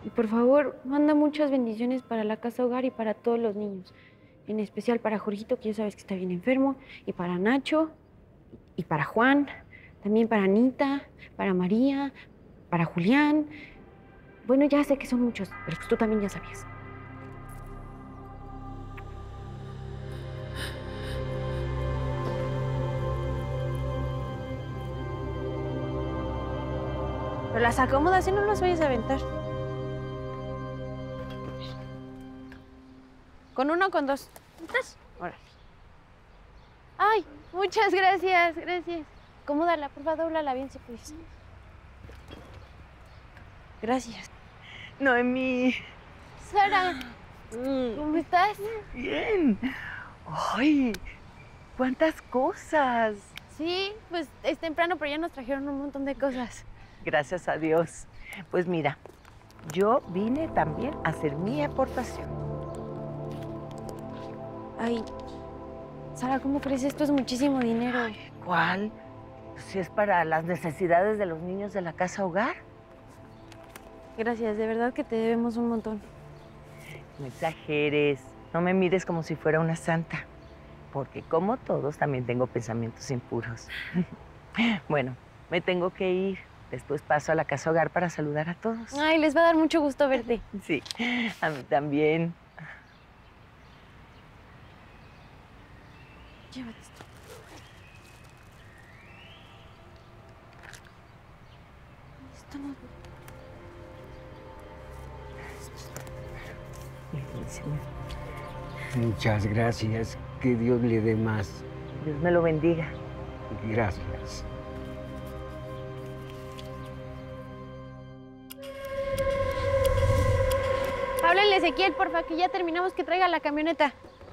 Y por favor, manda muchas bendiciones para la casa hogar y para todos los niños. En especial para Jorgito, que ya sabes que está bien enfermo, y para Nacho, y para Juan, también para Anita, para María, para Julián. Bueno, ya sé que son muchos, pero pues tú también ya sabías. Pero las acomodas y no las vayas a aventar. ¿Con uno o con dos? ¿Estás? Órale. Ay, muchas gracias, gracias. Acomódala, por favor, dóblala bien si puedes. Gracias. Noemí. Sara, ¿cómo estás? Bien. ¡Ay! ¡Cuántas cosas! Sí, pues es temprano, pero ya nos trajeron un montón de cosas. Gracias a Dios. Pues mira, yo vine también a hacer mi aportación. Ay, Sara, ¿cómo crees? Esto es muchísimo dinero. ¿Cuál? Si es para las necesidades de los niños de la casa hogar. Gracias, de verdad que te debemos un montón. No exageres. No me mires como si fuera una santa. Porque como todos, también tengo pensamientos impuros. Bueno, me tengo que ir. Después paso a la casa hogar para saludar a todos. Ay, les va a dar mucho gusto verte. Sí, a mí también. Llévate esto. Esto no... Muchas gracias. Que Dios le dé más. Dios me lo bendiga. Gracias. Háblale a Ezequiel, porfa, que ya terminamos, que traiga la camioneta.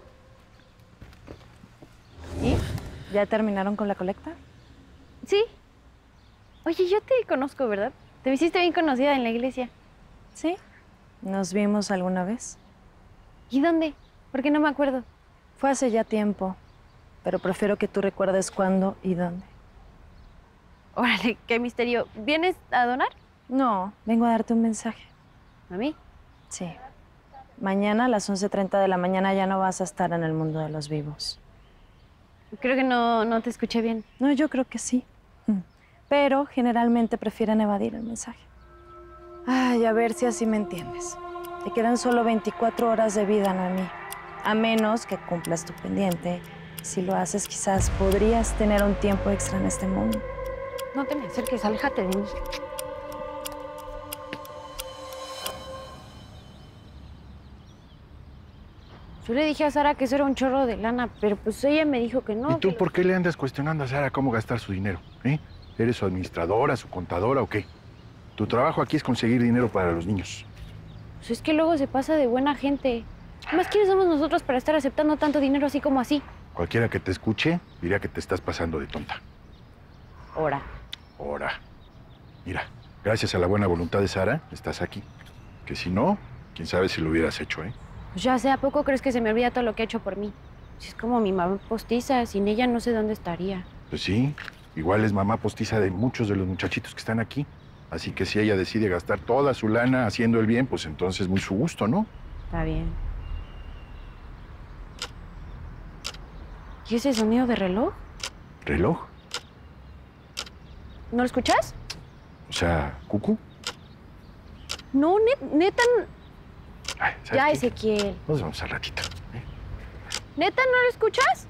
¿Y? ¿Ya terminaron con la colecta? Sí. Oye, yo te conozco, ¿verdad? Te me hiciste bien conocida en la iglesia. Sí. ¿Nos vimos alguna vez? ¿Y dónde? Porque no me acuerdo. Fue hace ya tiempo, pero prefiero que tú recuerdes cuándo y dónde. Órale, qué misterio. ¿Vienes a donar? No, vengo a darte un mensaje. ¿A mí? Sí. Mañana a las 11:30 de la mañana ya no vas a estar en el mundo de los vivos. Creo que no te escuché bien. No, yo creo que sí. Pero generalmente prefieren evadir el mensaje. Ay, a ver si así me entiendes. Te quedan solo 24 horas de vida, Noemí. A menos que cumplas tu pendiente. Si lo haces, quizás podrías tener un tiempo extra en este mundo. No te me acerques, aléjate de mí. Yo le dije a Sara que eso era un chorro de lana, pero pues ella me dijo que no. ¿Y tú que... por qué le andas cuestionando a Sara cómo gastar su dinero? ¿Eres su administradora, su contadora o qué? Tu trabajo aquí es conseguir dinero para los niños. Pues es que luego se pasa de buena gente. Además, ¿quiénes somos nosotros para estar aceptando tanto dinero así como así? Cualquiera que te escuche diría que te estás pasando de tonta. Ahora. Ahora. Mira, gracias a la buena voluntad de Sara, estás aquí. Que si no, quién sabe si lo hubieras hecho, ¿eh? Pues ya sé, ¿a poco crees que se me olvida todo lo que ha hecho por mí? Si es como mi mamá postiza, sin ella no sé dónde estaría. Pues sí, igual es mamá postiza de muchos de los muchachitos que están aquí. Así que si ella decide gastar toda su lana haciendo el bien, pues entonces muy su gusto, ¿no? Está bien. ¿Y ese sonido de reloj? ¿Reloj? ¿No lo escuchas? O sea, ¿cucú? No, neta... Ay, ¿sabes Ya, qué? Ezequiel. Nos vemos al ratito. ¿Neta no lo escuchas?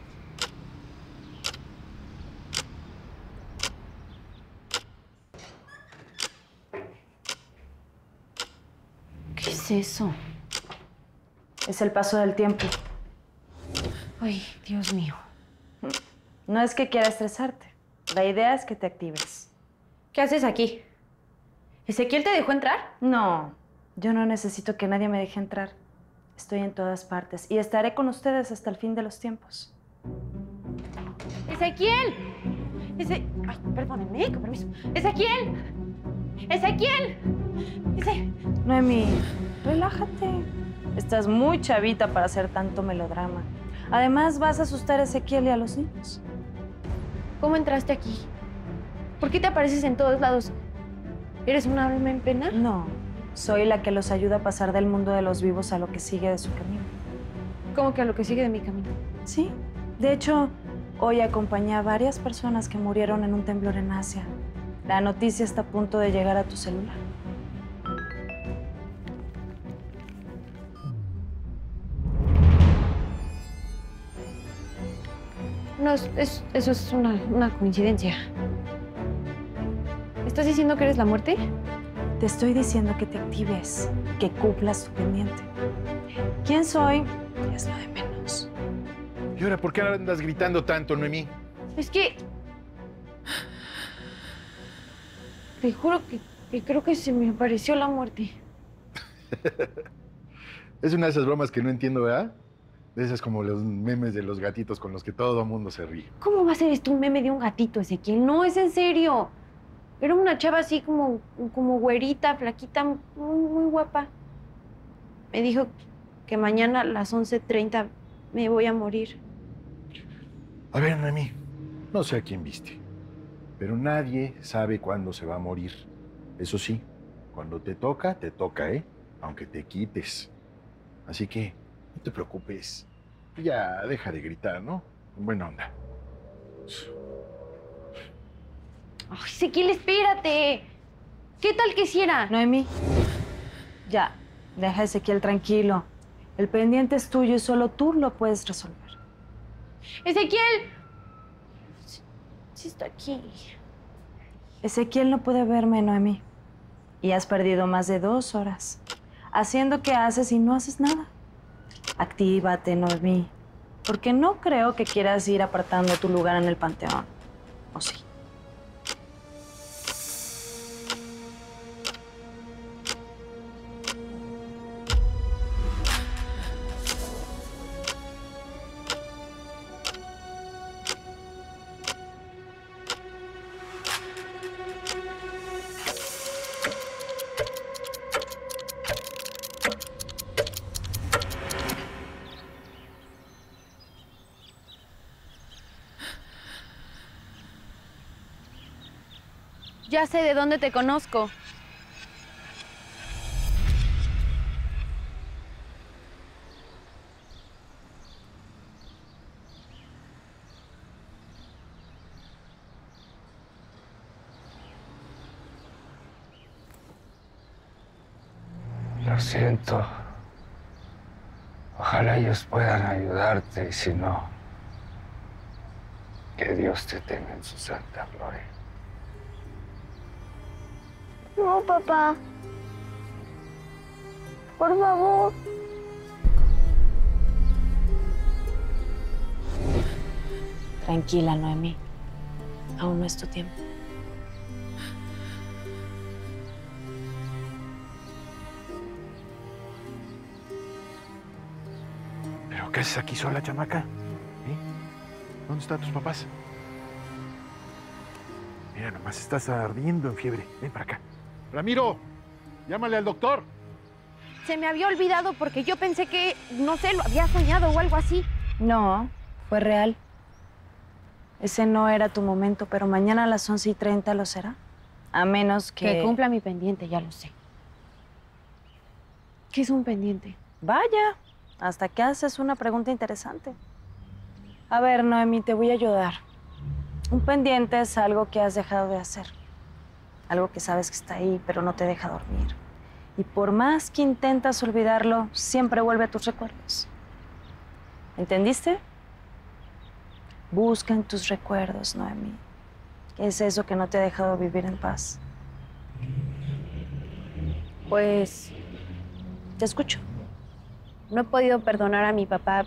¿Qué es eso? Es el paso del tiempo. Ay, Dios mío. No es que quiera estresarte. La idea es que te actives. ¿Qué haces aquí? ¿Ezequiel te dejó entrar? No, yo no necesito que nadie me deje entrar. Estoy en todas partes y estaré con ustedes hasta el fin de los tiempos. ¡Ezequiel! Ay, perdónenme, con permiso. ¡Ezequiel! ¡Ezequiel! Noemí, relájate. Estás muy chavita para hacer tanto melodrama. Además, vas a asustar a Ezequiel y a los niños. ¿Cómo entraste aquí? ¿Por qué te apareces en todos lados? ¿Eres un alma en pena? No, Soy la que los ayuda a pasar del mundo de los vivos a lo que sigue de su camino. ¿Cómo que a lo que sigue de mi camino? Sí, de hecho, hoy acompañé a varias personas que murieron en un temblor en Asia. La noticia está a punto de llegar a tu celular. No, eso es una coincidencia. ¿Estás diciendo que eres la muerte? Te estoy diciendo que te actives, que cumplas tu pendiente. ¿Quién soy? Es lo de menos. ¿Y ahora por qué andas gritando tanto, Noemí? Es que... Te juro que creo que se me apareció la muerte. Es una de esas bromas que no entiendo, ¿verdad? De esas como los memes de los gatitos con los que todo el mundo se ríe. ¿Cómo va a ser esto un meme de un gatito, Ezequiel? No, es en serio. Era una chava así como güerita, flaquita, muy guapa. Me dijo que mañana a las 11:30 me voy a morir. A ver, Noemí, no sé a quién viste, pero nadie sabe cuándo se va a morir. Eso sí, cuando te toca, ¿eh? Aunque te quites. Así que no te preocupes. Ya deja de gritar, ¿no? Buena onda. Ay, Ezequiel, espérate. ¿Qué tal que hiciera? Noemí, ya, deja a Ezequiel tranquilo. El pendiente es tuyo y solo tú lo puedes resolver. ¡Ezequiel! Sí está aquí. Ezequiel no puede verme, Noemí. Y has perdido más de 2 horas. Haciendo que haces y no haces nada. Actívate, Noemí. Porque no creo que quieras ir apartando tu lugar en el panteón. ¿O sí? Ya sé de dónde te conozco. Lo siento. Ojalá ellos puedan ayudarte y si no, que Dios te tenga en su santa gloria. No, papá. Por favor. Tranquila, Noemí. Aún no es tu tiempo. ¿Pero qué haces aquí sola, chamaca? ¿Dónde están tus papás? Mira, nomás estás ardiendo en fiebre. Ven para acá. Ramiro, llámale al doctor. Se me había olvidado porque yo pensé que, no sé, lo había soñado o algo así. No, fue real. Ese no era tu momento, pero mañana a las 11:30 lo será. A menos que... Que cumpla mi pendiente, ya lo sé. ¿Qué es un pendiente? Vaya, hasta que haces una pregunta interesante. A ver, Noemí, te voy a ayudar. Un pendiente es algo que has dejado de hacer. Algo que sabes que está ahí, pero no te deja dormir. Y por más que intentas olvidarlo, siempre vuelve a tus recuerdos. ¿Entendiste? Busca en tus recuerdos, Noemí. ¿Qué es eso que no te ha dejado vivir en paz? Pues Te escucho. no he podido perdonar a mi papá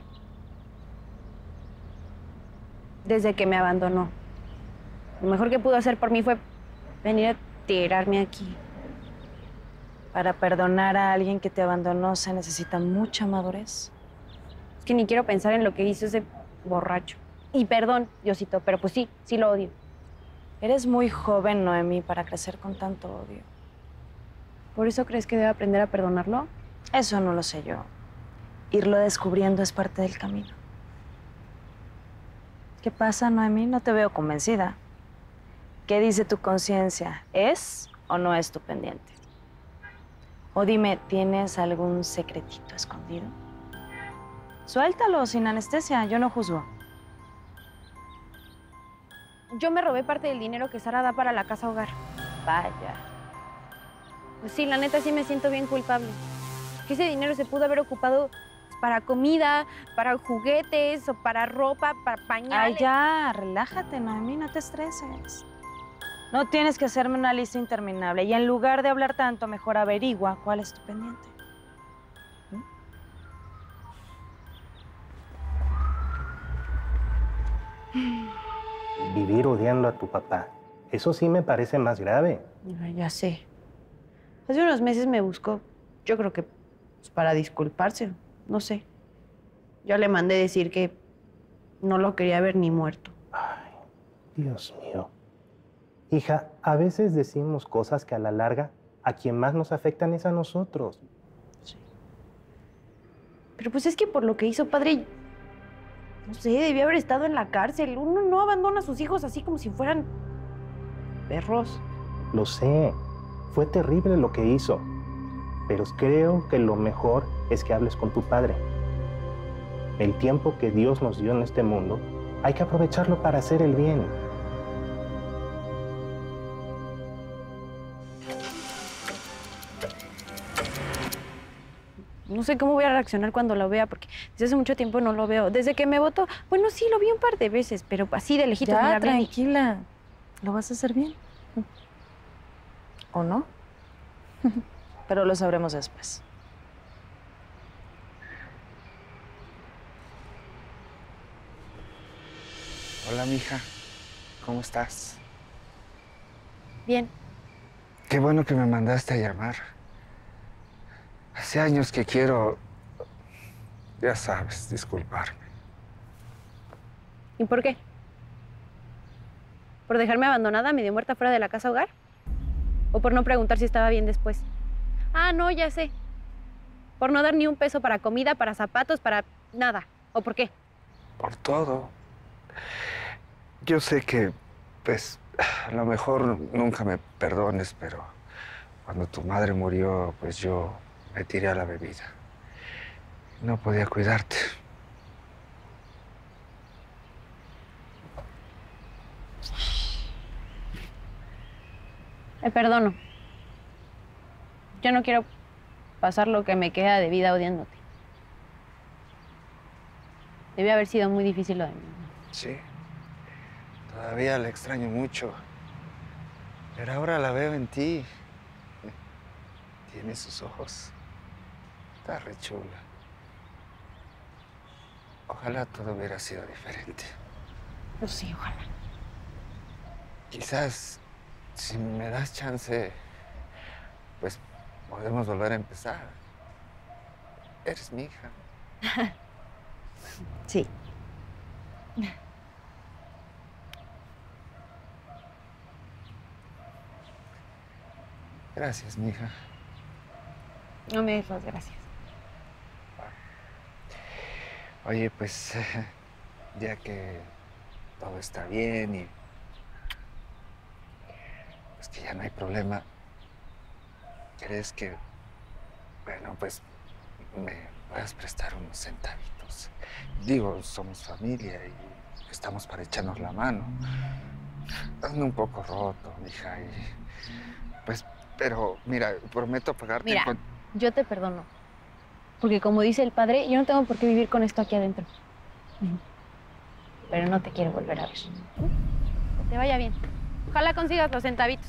desde que me abandonó. Lo mejor que pudo hacer por mí fue venir a tirarme aquí. Para perdonar a alguien que te abandonó se necesita mucha madurez. Es que ni quiero pensar en lo que hizo ese borracho. Y perdón, Diosito, pero pues sí lo odio. Eres muy joven, Noemí, para crecer con tanto odio. ¿Por eso crees que debo aprender a perdonarlo? Eso no lo sé yo. Irlo descubriendo es parte del camino. ¿Qué pasa, Noemí? No te veo convencida. ¿Qué dice tu conciencia? ¿Es o no es tu pendiente? O dime, ¿tienes algún secretito escondido? Suéltalo sin anestesia, yo no juzgo. Yo me robé parte del dinero que Sara da para la casa hogar. Vaya. Pues sí, la neta sí me siento bien culpable. Que ese dinero se pudo haber ocupado para comida, para juguetes, o para ropa, para pañales. Ay, ya, relájate, Noemí, no te estreses. No tienes que hacerme una lista interminable. Y en lugar de hablar tanto, mejor averigua cuál es tu pendiente. Vivir odiando a tu papá. Eso sí me parece más grave. Ay, ya sé. Hace unos meses me buscó, yo creo que pues, para disculparse, no sé. Yo le mandé decir que no lo quería ver ni muerto. Ay, Dios mío. Hija, a veces decimos cosas que a la larga a quien más nos afectan es a nosotros. Sí. Pero pues es que por lo que hizo padre, no sé, debió haber estado en la cárcel. Uno no abandona a sus hijos así como si fueran perros. Lo sé, fue terrible lo que hizo, pero creo que lo mejor es que hables con tu padre. El tiempo que Dios nos dio en este mundo, hay que aprovecharlo para hacer el bien. No sé cómo voy a reaccionar cuando lo vea, porque desde hace mucho tiempo no lo veo. Desde que me votó, bueno, sí, lo vi un par de veces, pero así de lejitos. Ya, mira, tranquila. Lo vas a hacer bien. ¿O no? Pero lo sabremos después. Hola, mija. ¿Cómo estás? Bien. Qué bueno que me mandaste a llamar. Hace años que quiero, ya sabes, disculparme. ¿Y por qué? ¿Por dejarme abandonada, medio muerta fuera de la casa hogar? ¿O por no preguntar si estaba bien después? Ah, no, ya sé. Por no dar ni un peso para comida, para zapatos, para nada. ¿O por qué? Por todo. Yo sé que, pues, a lo mejor nunca me perdones, pero cuando tu madre murió, pues yo me tiré a la bebida. No podía cuidarte. Me perdono. Yo no quiero pasar lo que me queda de vida odiándote. Debe haber sido muy difícil lo de mí. Sí. Todavía la extraño mucho. Pero ahora la veo en ti. Tiene sus ojos. Está re chula. Ojalá todo hubiera sido diferente. Pues sí, ojalá. Quizás, si me das chance, pues podemos volver a empezar. Eres mi hija. Sí. Gracias, mija. No me des las gracias. Oye, pues, ya que todo está bien y pues que ya no hay problema, ¿crees que, bueno, pues me puedas prestar unos centavitos? Digo, somos familia y estamos para echarnos la mano. Ando un poco roto, mija, y pues, pero mira, prometo pagarte. Mira, yo te perdono. Porque como dice el padre, yo no tengo por qué vivir con esto aquí adentro. Pero no te quiero volver a ver. Que te vaya bien. Ojalá consigas los centavitos.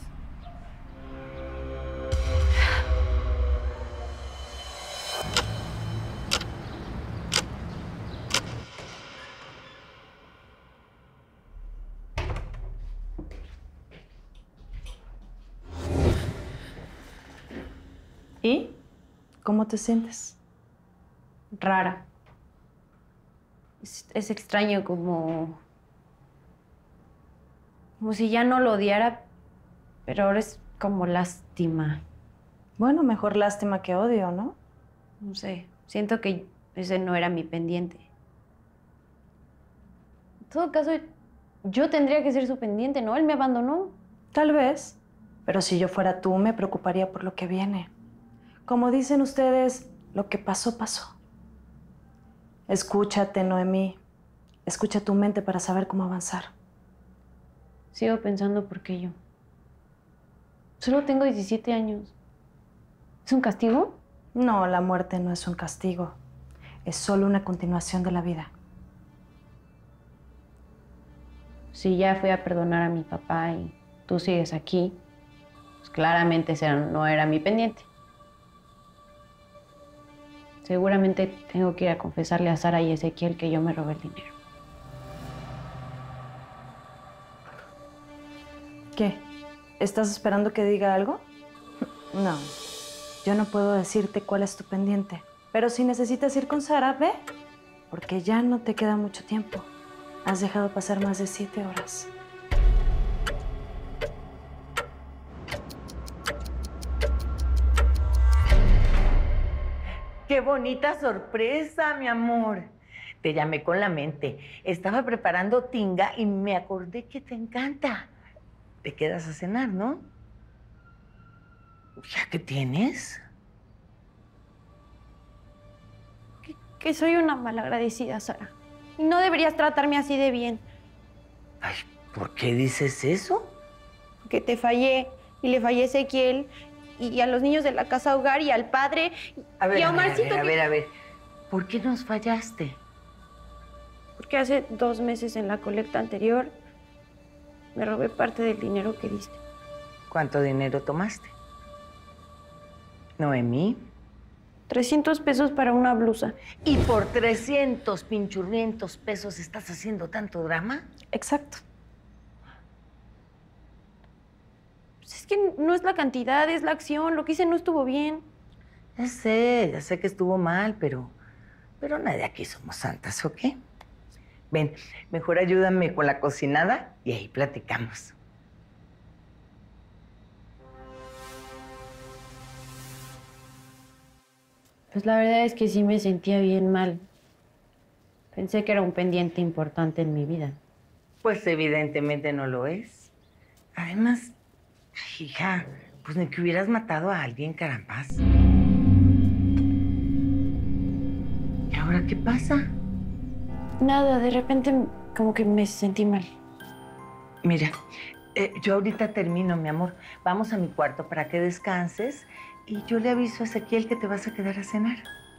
¿Y cómo te sientes? Rara. Es extraño, como si ya no lo odiara, pero ahora es como lástima. Bueno, mejor lástima que odio, ¿no? No sé, siento que ese no era mi pendiente. En todo caso, yo tendría que ser su pendiente, ¿no? Él me abandonó. Tal vez. Pero si yo fuera tú, me preocuparía por lo que viene. como dicen ustedes, lo que pasó, pasó. Escúchate, Noemí. Escucha tu mente para saber cómo avanzar. Sigo pensando por qué yo. Solo tengo 17 años. ¿Es un castigo? No, la muerte no es un castigo. Es solo una continuación de la vida. Si ya fui a perdonar a mi papá y tú sigues aquí, pues claramente ese no era mi pendiente. Seguramente tengo que ir a confesarle a Sara y Ezequiel que yo me robé el dinero. ¿Qué? ¿Estás esperando que diga algo? No. Yo no puedo decirte cuál es tu pendiente. Pero si necesitas ir con Sara, ve. Porque ya no te queda mucho tiempo. Has dejado pasar más de 7 horas. ¡Qué bonita sorpresa, mi amor! Te llamé con la mente. Estaba preparando tinga y me acordé que te encanta. Te quedas a cenar, ¿no? ¿Ya qué tienes? Que soy una malagradecida, Sara. Y no deberías tratarme así de bien. Ay, ¿por qué dices eso? Que te fallé y le fallé a Ezequiel y a los niños de la casa hogar y al padre y a Omarcito. A ver. ¿Por qué nos fallaste? Porque hace 2 meses en la colecta anterior me robé parte del dinero que diste. ¿Cuánto dinero tomaste? Noemí. 300 pesos para una blusa. ¿Y por 300 pinchurrientos pesos estás haciendo tanto drama? Exacto. Pues es que no es la cantidad, es la acción. Lo que hice no estuvo bien. Ya sé que estuvo mal, pero nadie aquí somos santas, ¿ok? Ven, mejor ayúdame con la cocinada y ahí platicamos. Pues la verdad es que sí me sentía bien mal. Pensé que era un pendiente importante en mi vida. Pues evidentemente no lo es. Además, hija, pues ni que hubieras matado a alguien, carambas. ¿Y ahora qué pasa? Nada, de repente como que me sentí mal. Mira, yo ahorita termino, mi amor. Vamos a mi cuarto para que descanses y yo le aviso a Ezequiel que te vas a quedar a cenar.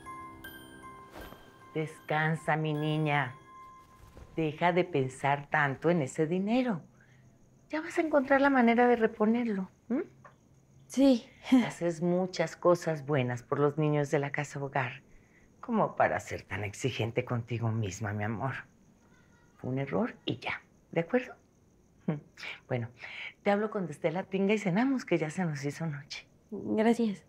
Descansa, mi niña. Deja de pensar tanto en ese dinero. Ya vas a encontrar la manera de reponerlo. ¿M? Sí. Haces muchas cosas buenas por los niños de la casa hogar, como para ser tan exigente contigo misma, mi amor. Fue un error y ya, ¿de acuerdo? Bueno, te hablo cuando esté la tinga y cenamos, que ya se nos hizo noche. Gracias.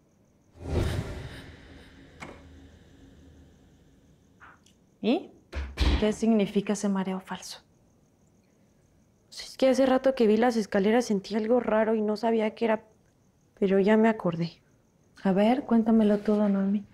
¿Y qué significa ese mareo falso? Pues es que hace rato que vi las escaleras sentí algo raro y no sabía qué era, pero ya me acordé. A ver, cuéntamelo todo, Noemí.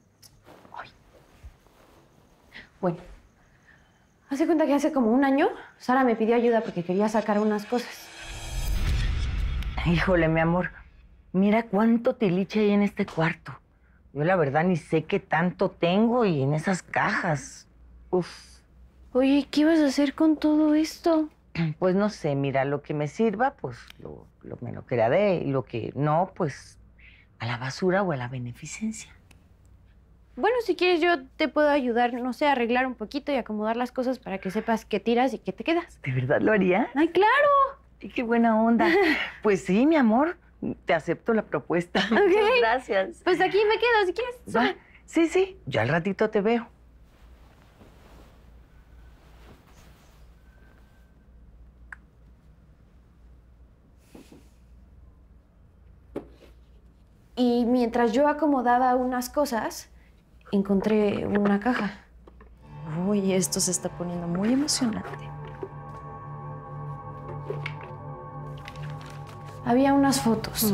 Bueno, hace cuenta que hace como 1 año, Sara me pidió ayuda porque quería sacar unas cosas. Híjole, mi amor, mira cuánto tiliche hay en este cuarto. Yo la verdad ni sé qué tanto tengo y en esas cajas. Uf. Oye, ¿qué ibas a hacer con todo esto? Pues no sé, mira, lo que me sirva, pues me lo quedaré, y lo que no, pues a la basura o a la beneficencia. Bueno, si quieres yo te puedo ayudar, no sé, a arreglar un poquito y acomodar las cosas para que sepas qué tiras y qué te quedas. ¿De verdad lo haría? ¡Ay, claro! Ay, qué buena onda. Pues sí, mi amor, te acepto la propuesta. Ok. Muchas gracias. Pues aquí me quedo, si quieres. Va. Sí, yo al ratito te veo. Y mientras yo acomodaba unas cosas, encontré una caja. Uy, esto se está poniendo muy emocionante. Había unas fotos.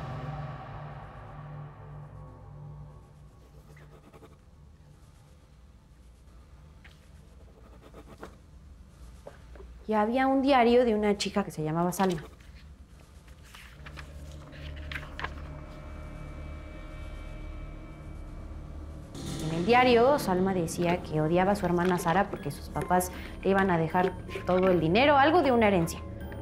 Y había un diario de una chica que se llamaba Salma. el diario, Salma decía que odiaba a su hermana Sara porque sus papás le iban a dejar todo el dinero, algo de una herencia.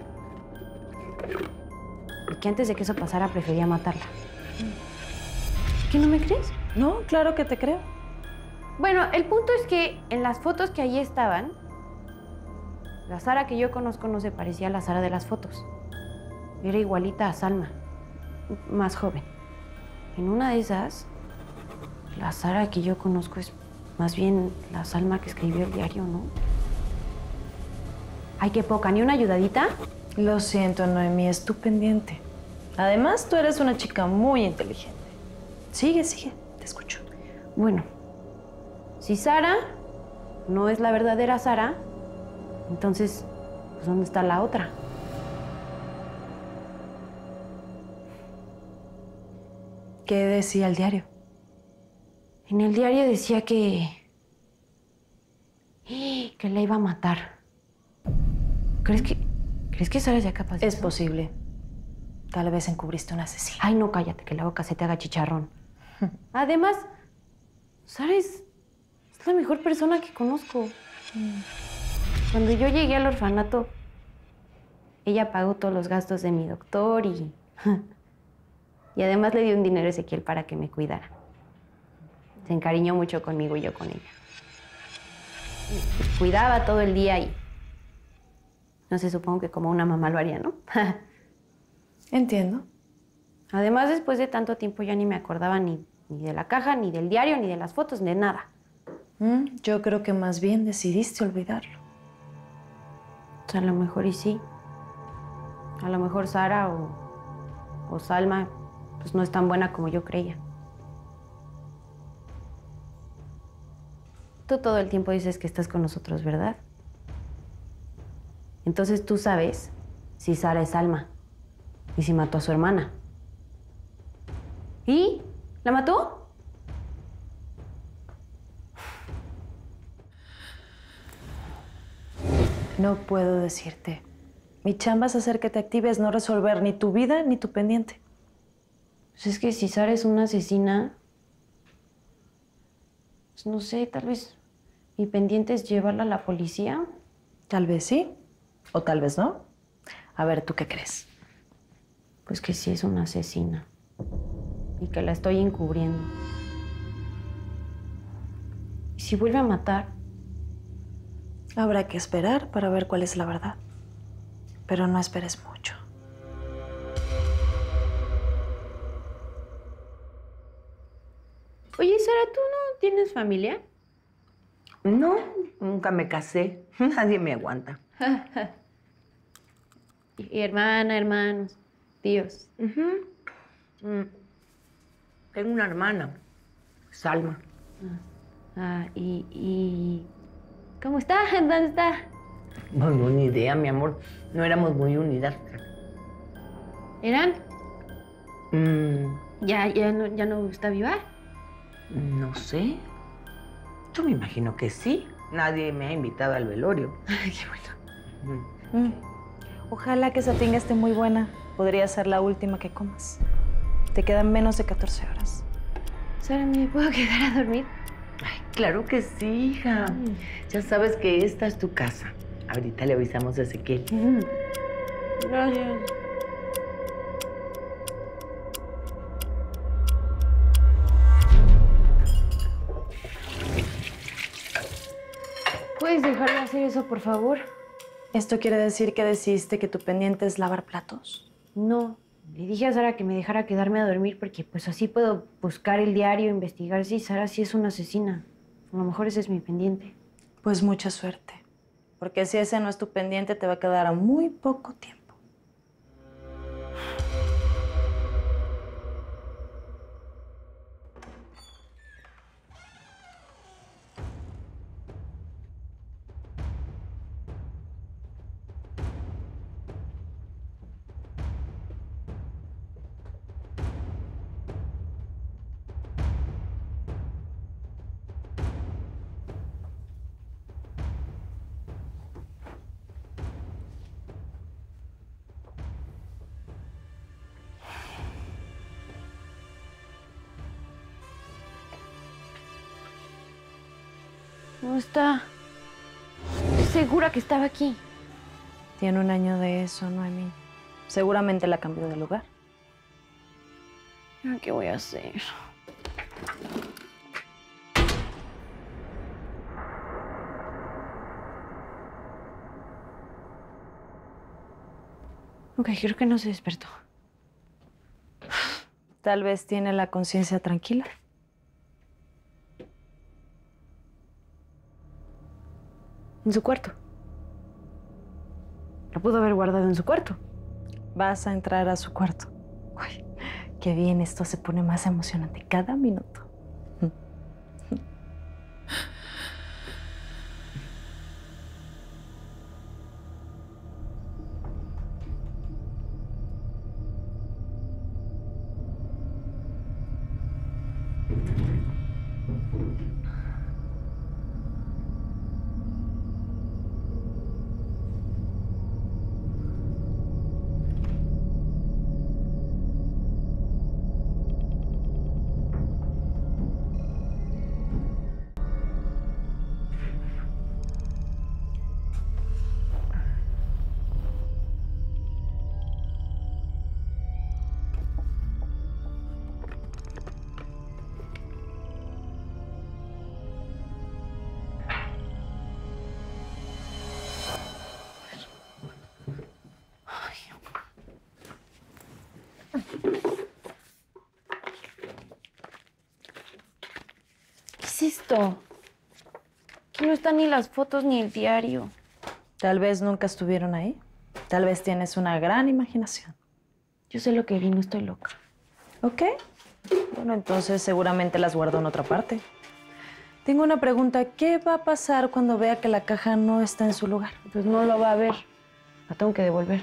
Y que antes de que eso pasara prefería matarla. ¿Qué, no me crees? No, claro que te creo. Bueno, el punto es que en las fotos que allí estaban, la Sara que yo conozco no se parecía a la Sara de las fotos. Era igualita a Salma, más joven. En una de esas, la Sara que yo conozco es más bien la Salma que escribió el diario, ¿no? Ay, qué poca, ¿ni una ayudadita? Lo siento, Noemí, es tu pendiente. Además, tú eres una chica muy inteligente. Sigue, sigue, te escucho. Bueno, si Sara no es la verdadera Sara, entonces, pues, ¿dónde está la otra? ¿Qué decía el diario? En el diario decía que la iba a matar. ¿Crees que Sara sea capaz de Es eso? posible. Tal vez encubriste un asesino. Ay, no, cállate, que la boca se te haga chicharrón. Además, Sara es la mejor persona que conozco. Cuando yo llegué al orfanato, ella pagó todos los gastos de mi doctor y además le dio un dinero a Ezequiel para que me cuidara. Se encariñó mucho conmigo y yo con ella. Me cuidaba todo el día y no sé, supongo que como una mamá lo haría, ¿no? Entiendo. Además, después de tanto tiempo ya ni me acordaba ni de la caja, ni del diario, ni de las fotos, ni de nada. Yo creo que más bien decidiste olvidarlo. O sea, a lo mejor y sí. A lo mejor Sara o Salma pues no es tan buena como yo creía. Tú todo el tiempo dices que estás con nosotros, ¿verdad? Entonces tú sabes si Sara es Salma y si mató a su hermana. ¿Y? ¿La mató? No puedo decirte. Mi chamba es hacer que te actives, no resolver ni tu vida ni tu pendiente. Pues es que si Sara es una asesina, pues no sé, tal vez mi pendiente es llevarla a la policía. Tal vez sí, o tal vez no. A ver, ¿tú qué crees? Pues que sí es una asesina y que la estoy encubriendo. ¿Y si vuelve a matar? Habrá que esperar para ver cuál es la verdad. Pero no esperes mucho. Oye, Sara, ¿tú no tienes familia? No, nunca me casé. Nadie me aguanta. Y hermana, hermanos, tíos. Tengo una hermana, Salma. ¿Y cómo está? ¿Dónde está? No, ni idea, mi amor. No éramos muy unidas. ¿Eran? Mm, ¿Ya no está viva? no sé. Yo me imagino que sí. Nadie me ha invitado al velorio. Ay, qué bueno. Ojalá que esa tinga esté muy buena. Podría ser la última que comas. Te quedan menos de 14 horas. Sara, ¿me puedo quedar a dormir? Ay, claro que sí, hija. Ya sabes que esta es tu casa. Ahorita le avisamos a Ezequiel. Gracias. ¿Puedes dejar de hacer eso, por favor? ¿Esto quiere decir que decidiste que tu pendiente es lavar platos? No. Le dije a Sara que me dejara quedarme a dormir porque pues así puedo buscar el diario, investigar si Sara sí es una asesina. A lo mejor ese es mi pendiente. Pues mucha suerte. Porque si ese no es tu pendiente, te va a quedar a muy poco tiempo. No está. Estoy segura que estaba aquí. Tiene 1 año de eso, Noemí. Seguramente la cambió de lugar. ¿Ahora qué voy a hacer? Ok, creo que no se despertó. Tal vez tiene la conciencia tranquila. En su cuarto. La pudo haber guardado en su cuarto. Vas a entrar a su cuarto. Uy, qué bien, esto se pone más emocionante cada minuto. ¿Qué es esto? Aquí no están ni las fotos ni el diario. Tal vez nunca estuvieron ahí. Tal vez tienes una gran imaginación. Yo sé lo que vi, no estoy loca. ¿Ok? Bueno, entonces seguramente las guardo en otra parte. Tengo una pregunta. ¿Qué va a pasar cuando vea que la caja no está en su lugar? Pues no lo va a ver. La tengo que devolver.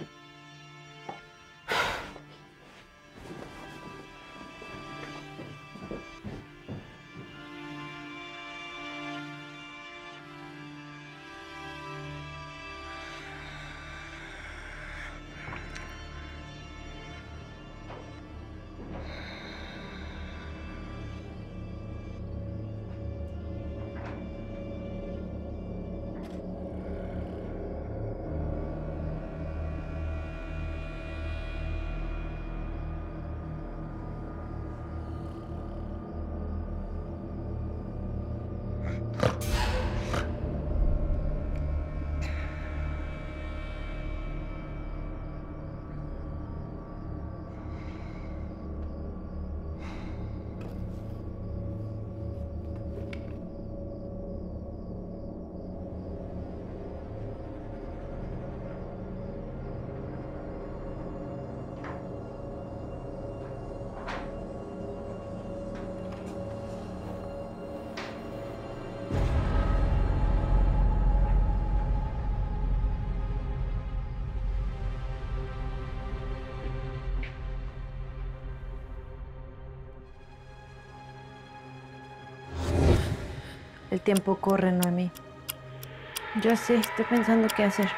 El tiempo corre, Noemí. Yo sé, estoy pensando qué hacer.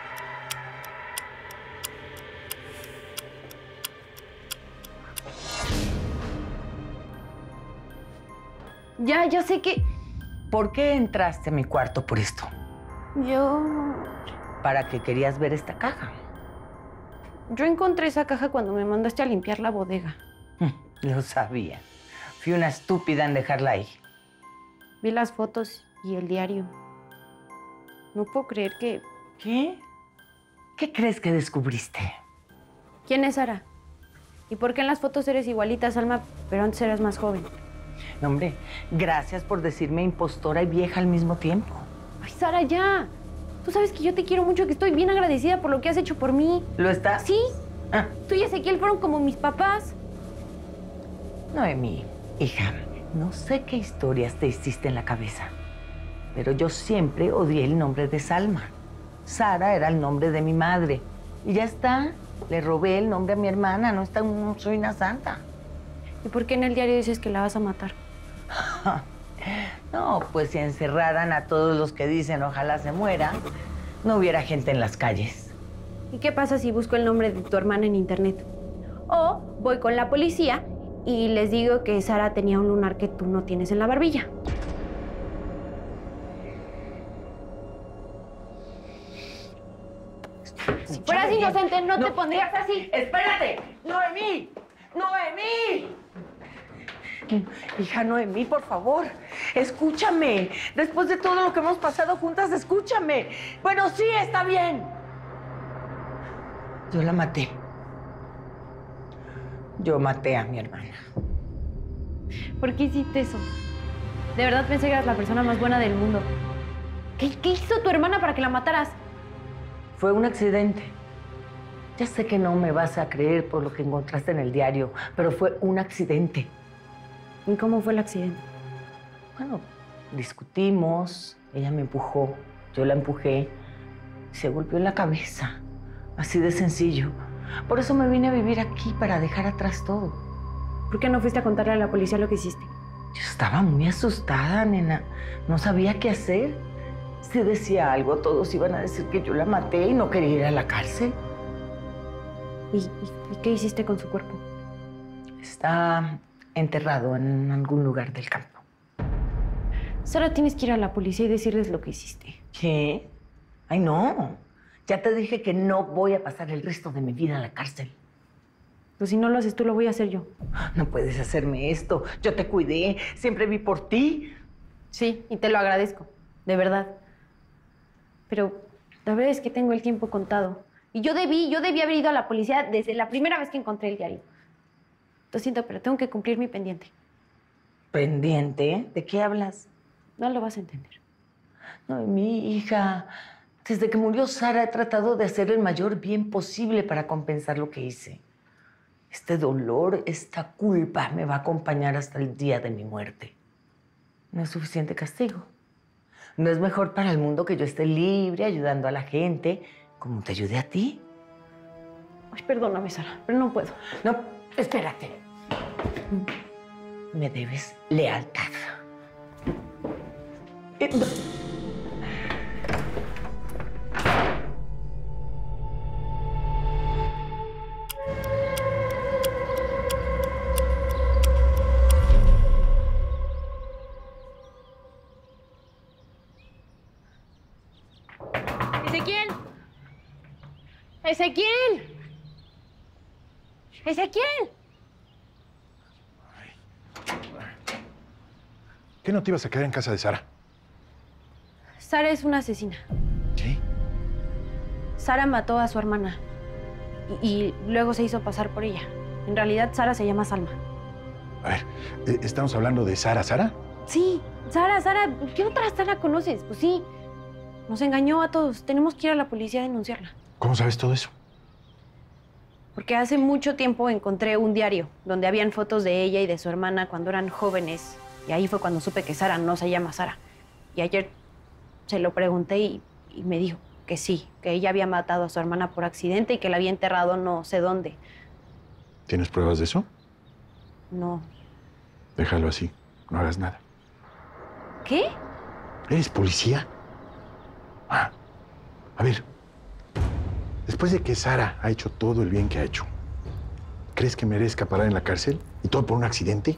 Ya sé que... ¿Por qué entraste a mi cuarto por esto? Yo ¿Para qué querías ver esta caja? encontré esa caja cuando me mandaste a limpiar la bodega. Lo sabía. Fui una estúpida en dejarla ahí. Vi las fotos y el diario. No puedo creer que... ¿Qué? ¿Qué crees que descubriste? ¿Quién es Sara? ¿Y por qué en las fotos eres igualita a Salma, pero antes eras más joven? No, hombre, gracias por decirme impostora y vieja al mismo tiempo. Ay, Sara, ya. Tú sabes que yo te quiero mucho, que estoy bien agradecida por lo que has hecho por mí. ¿Lo estás? Sí. Ah. Tú y Ezequiel fueron como mis papás. Noemí, hija, no sé qué historias te hiciste en la cabeza, pero yo siempre odié el nombre de Salma. Sara era el nombre de mi madre. Y ya está. Le robé el nombre a mi hermana. No soy una santa. ¿Y por qué en el diario dices que la vas a matar? No, pues si encerraran a todos los que dicen ojalá se muera, no hubiera gente en las calles. ¿Y qué pasa si busco el nombre de tu hermana en internet? O voy con la policía y les digo que Sara tenía un lunar que tú no tienes en la barbilla. fueras inocente, no te pondrías así. ¡Espérate! ¡Noemí! ¡Noemí! Hija Noemí, por favor, escúchame. Después de todo lo que hemos pasado juntas, escúchame. Bueno, sí, está bien. Yo la maté. Yo maté a mi hermana. ¿Por qué hiciste eso? De verdad pensé que eras la persona más buena del mundo. ¿Qué hizo tu hermana para que la mataras? Fue un accidente. Ya sé que no me vas a creer por lo que encontraste en el diario, pero fue un accidente. ¿Y cómo fue el accidente? Bueno, discutimos, ella me empujó, yo la empujé, se golpeó en la cabeza, así de sencillo. Por eso me vine a vivir aquí, para dejar atrás todo. ¿Por qué no fuiste a contarle a la policía lo que hiciste? Yo estaba muy asustada, nena. No sabía qué hacer. Si decía algo, todos iban a decir que yo la maté y no quería ir a la cárcel. ¿Y qué hiciste con su cuerpo? Está enterrado en algún lugar del campo. Sara, tienes que ir a la policía y decirles lo que hiciste. ¿Qué? Ay, no. Ya te dije que no voy a pasar el resto de mi vida en la cárcel. Pues si no lo haces tú, lo voy a hacer yo. No puedes hacerme esto. Yo te cuidé, siempre vi por ti. Sí, y te lo agradezco, de verdad. Pero la verdad es que tengo el tiempo contado. Y yo debí haber ido a la policía desde la primera vez que encontré el diario. Lo siento, pero tengo que cumplir mi pendiente. ¿Pendiente? ¿De qué hablas? No lo vas a entender. No, mi hija, desde que murió Sara he tratado de hacer el mayor bien posible para compensar lo que hice. Este dolor, esta culpa me va a acompañar hasta el día de mi muerte. No es suficiente castigo. No es mejor para el mundo que yo esté libre, ayudando a la gente, como te ayudé a ti. Ay, perdóname, Sara, pero no puedo. No, espérate. Me debes lealtad. ¡Ezequiel! ¡Ezequiel! ¡Ezequiel! ¿Qué no te ibas a quedar en casa de Sara? Sara es una asesina. ¿Qué? Sara mató a su hermana y luego se hizo pasar por ella. En realidad, Sara se llama Salma. A ver, ¿estamos hablando de Sara? ¿Sara? Sí, Sara. ¿Qué otra Sara conoces? Pues sí, nos engañó a todos. Tenemos que ir a la policía a denunciarla. ¿Cómo sabes todo eso? Porque hace mucho tiempo encontré un diario donde habían fotos de ella y de su hermana cuando eran jóvenes. Y ahí fue cuando supe que Sara no se llama Sara. Y ayer se lo pregunté y me dijo que sí, que ella había matado a su hermana por accidente y que la había enterrado no sé dónde. ¿Tienes pruebas de eso? No. Déjalo así. No hagas nada. ¿Qué? ¿Eres policía? Ah, a ver. Después de que Sara ha hecho todo el bien que ha hecho, ¿crees que merezca parar en la cárcel? ¿Y todo por un accidente?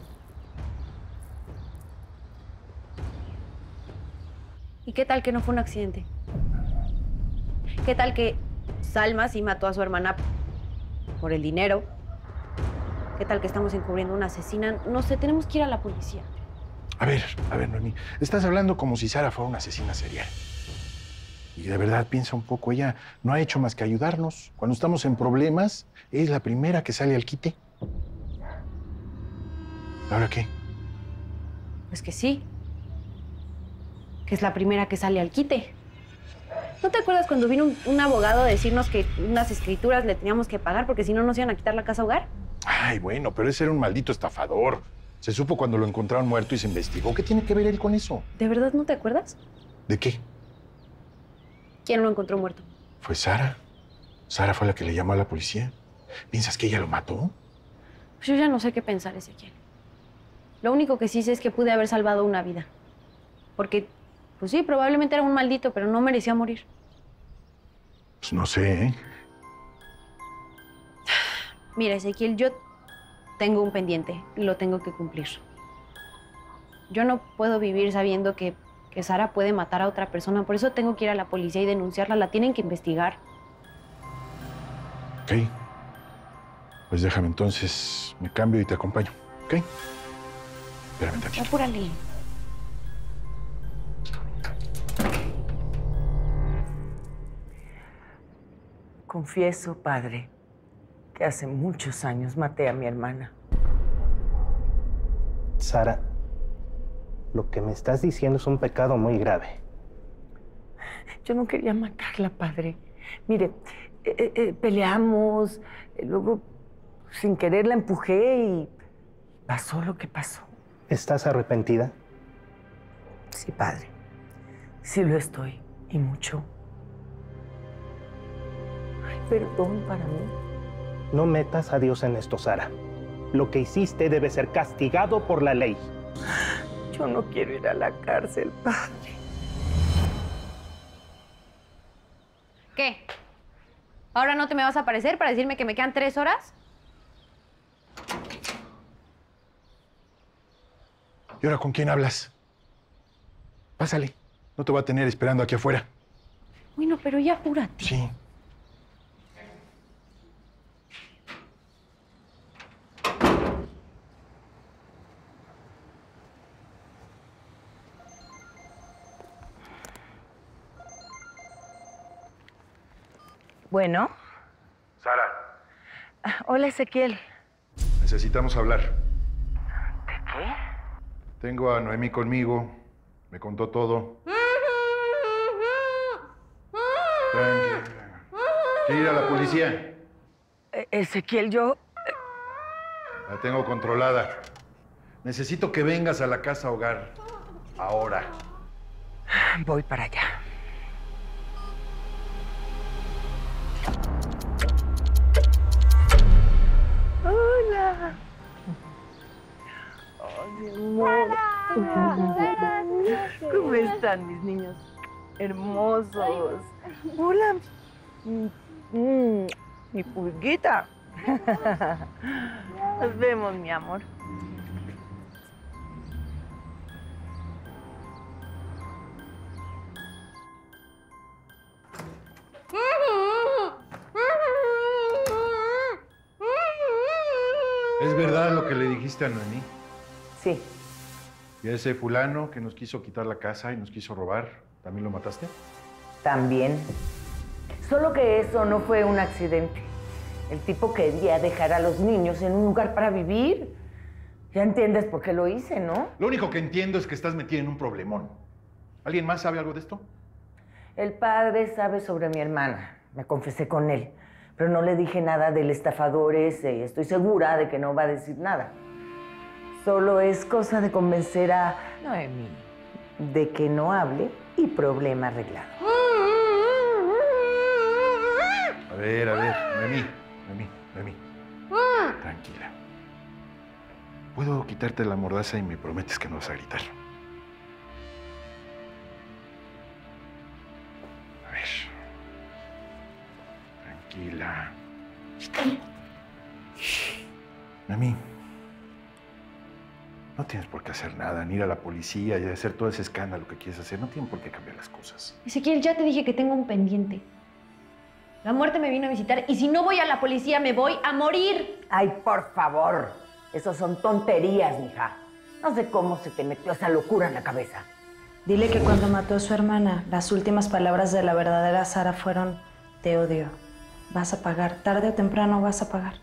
¿Y qué tal que no fue un accidente? ¿Qué tal que Salma sí mató a su hermana por el dinero? ¿Qué tal que estamos encubriendo a una asesina? No sé, tenemos que ir a la policía. A ver, Noemí. Estás hablando como si Sara fuera una asesina serial. Y de verdad, piensa un poco. Ella no ha hecho más que ayudarnos. Cuando estamos en problemas, es la primera que sale al quite. ¿Ahora qué? Pues que sí. Que es la primera que sale al quite. ¿No te acuerdas cuando vino un abogado a decirnos que unas escrituras le teníamos que pagar porque si no nos iban a quitar la casa hogar? Ay, bueno, pero ese era un maldito estafador. Se supo cuando lo encontraron muerto y se investigó. ¿Qué tiene que ver él con eso? ¿De verdad no te acuerdas? ¿De qué? ¿Quién lo encontró muerto? Fue Sara. Sara fue la que le llamó a la policía. ¿Piensas que ella lo mató? Pues yo ya no sé qué pensar, Ezequiel. Lo único que sí sé es que pude haber salvado una vida. Porque, pues sí, probablemente era un maldito, pero no merecía morir. Pues no sé, ¿eh? Mira, Ezequiel, yo tengo un pendiente y lo tengo que cumplir. Yo no puedo vivir sabiendo que Sara puede matar a otra persona. Por eso tengo que ir a la policía y denunciarla. La tienen que investigar. Ok. Pues déjame entonces, me cambio y te acompaño, ¿ok? Espérame tantito. Apúrale. Confieso, padre, que hace muchos años maté a mi hermana. Sara, lo que me estás diciendo es un pecado muy grave. Yo no quería matarla, padre. Mire, peleamos, luego sin querer la empujé y pasó lo que pasó. ¿Estás arrepentida? Sí, padre. Sí lo estoy, y mucho. Ay, perdón para mí. No metas a Dios en esto, Sara. Lo que hiciste debe ser castigado por la ley. Yo no quiero ir a la cárcel, padre. ¿Qué? ¿Ahora no te me vas a aparecer para decirme que me quedan 3 horas? ¿Y ahora con quién hablas? Pásale. No te voy a tener esperando aquí afuera. Bueno, pero ya apúrate. Sí. Bueno. Sara, Hola, Ezequiel. necesitamos hablar. ¿De qué? Tengo a Noemí conmigo. Me contó todo. Tranquila. ¿Quiere ir a la policía? Ezequiel, yo... La tengo controlada. Necesito que vengas a la casa hogar. Ahora. Voy para allá. Hola. Ay, mi amor. ¿Cómo están mis niños? Hermosos. Hola. Mi pulguita. Nos vemos, mi amor. ¿Es verdad lo que le dijiste a Noemí? Sí. ¿Y ese fulano que nos quiso quitar la casa y nos quiso robar, también lo mataste? También. Solo que eso no fue un accidente. El tipo quería dejar a los niños en un lugar para vivir. Ya entiendes por qué lo hice, ¿no? Lo único que entiendo es que estás metida en un problemón. ¿Alguien más sabe algo de esto? El padre sabe sobre mi hermana. Me confesé con él. Pero no le dije nada del estafador ese. Estoy segura de que no va a decir nada. Solo es cosa de convencer a Noemí de que no hable y problema arreglado. A ver, Noemí. Tranquila. Puedo quitarte la mordaza y me prometes que no vas a gritar. A ver. Tranquila. Noemí. No tienes por qué hacer nada, ni ir a la policía y hacer todo ese escándalo que quieres hacer. No tienen por qué cambiar las cosas. Ezequiel, ya te dije que tengo un pendiente. La muerte me vino a visitar y si no voy a la policía me voy a morir. Ay, por favor. Esos son tonterías, mija. No sé cómo se te metió esa locura en la cabeza. Dile que cuando mató a su hermana, las últimas palabras de la verdadera Sara fueron: te odio. Vas a pagar, tarde o temprano vas a pagar.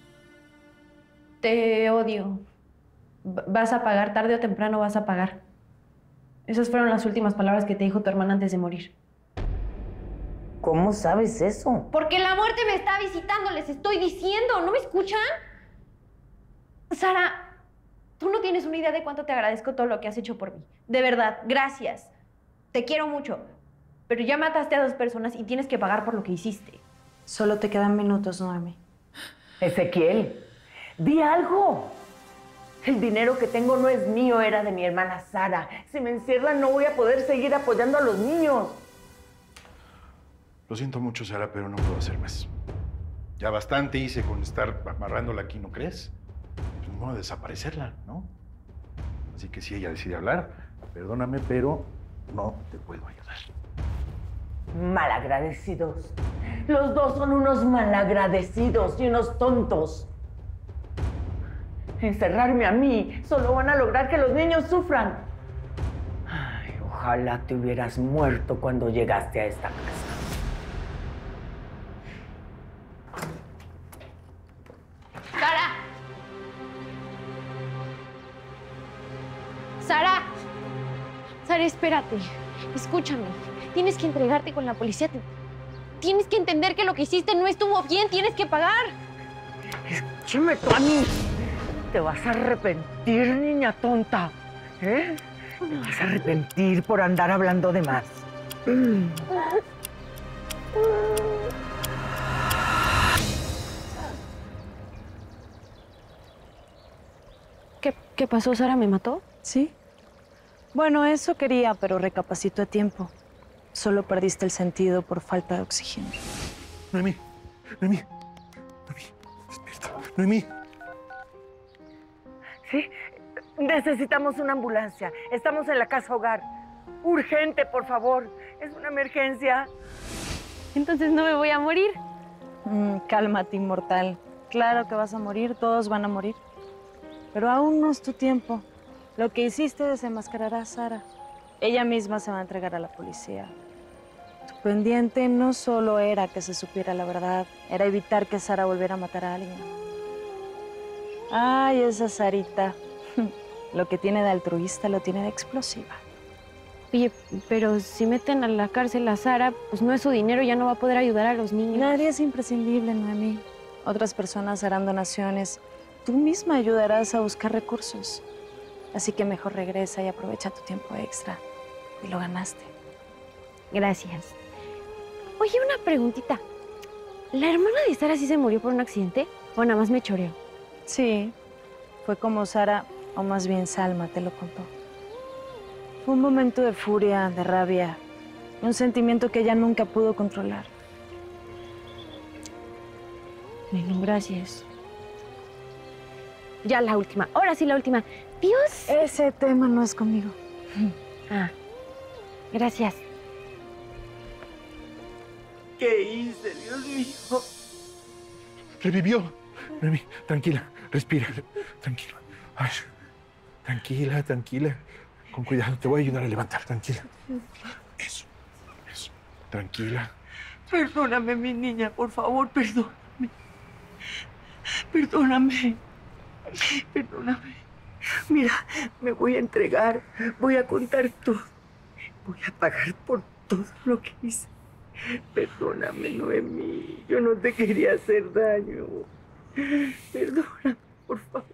Te odio. Vas a pagar, tarde o temprano vas a pagar. Esas fueron las últimas palabras que te dijo tu hermana antes de morir. ¿Cómo sabes eso? Porque la muerte me está visitando, les estoy diciendo. ¿No me escuchan? Sara, tú no tienes una idea de cuánto te agradezco todo lo que has hecho por mí. De verdad, gracias. Te quiero mucho. Pero ya mataste a 2 personas y tienes que pagar por lo que hiciste. Solo te quedan minutos, Noemí. Ezequiel, di algo. El dinero que tengo no es mío, era de mi hermana Sara. Si me encierran no voy a poder seguir apoyando a los niños. Lo siento mucho, Sara, pero no puedo hacer más. Ya bastante hice con estar amarrándola aquí, ¿no crees? Pues ni modo de desaparecerla, ¿no? Así que si ella decide hablar, perdóname, pero no te puedo ayudar. Malagradecidos. Los dos son unos malagradecidos y unos tontos. Encerrarme a mí solo van a lograr que los niños sufran. Ay, ojalá te hubieras muerto cuando llegaste a esta casa. ¡Sara! ¡Sara! Sara, espérate. Escúchame. Tienes que entregarte con la policía. Tienes que entender que lo que hiciste no estuvo bien. Tienes que pagar. Escúchame tú a mí. Te vas a arrepentir, niña tonta. ¿Eh? Te vas a arrepentir por andar hablando de más. ¿Qué pasó? ¿Sara me mató? Sí. Bueno, eso quería, pero recapacitó a tiempo. Solo perdiste el sentido por falta de oxígeno. Noemí, Noemí, Noemí, despierta. Noemí. ¿Sí? Necesitamos una ambulancia. Estamos en la casa hogar. Urgente, por favor. Es una emergencia. Entonces no me voy a morir. Cálmate, inmortal. Claro que vas a morir, todos van a morir. Pero aún no es tu tiempo. Lo que hiciste desenmascarará a Sara. Ella misma se va a entregar a la policía. Tu pendiente no solo era que se supiera la verdad, era evitar que Sara volviera a matar a alguien. Ay, esa Sarita. Lo que tiene de altruista lo tiene de explosiva. Oye, pero si meten a la cárcel a Sara, pues no es su dinero, ya no va a poder ayudar a los niños. Nadie es imprescindible, Noemí. Otras personas harán donaciones. Tú misma ayudarás a buscar recursos. Así que mejor regresa y aprovecha tu tiempo extra. Y lo ganaste. Gracias. Oye, una preguntita. ¿La hermana de Sara sí se murió por un accidente? ¿O nada más me choreó? Sí, fue como Sara, o más bien Salma, te lo contó. Fue un momento de furia, de rabia, un sentimiento que ella nunca pudo controlar. Bueno, gracias. Ya la última, ahora sí la última. Dios. Ese tema no es conmigo. Ah, gracias. ¿Qué hice, Dios mío? Revivió. Noemí, tranquila, respira, tranquilo. Ay, tranquila, tranquila. Con cuidado, te voy a ayudar a levantar, tranquila. Eso, tranquila. Perdóname, mi niña, por favor, perdóname. Perdóname. Perdóname. Mira, me voy a entregar, voy a contar todo. Voy a pagar por todo lo que hice. Perdóname, Noemí. Yo no te quería hacer daño. Perdóname, por favor.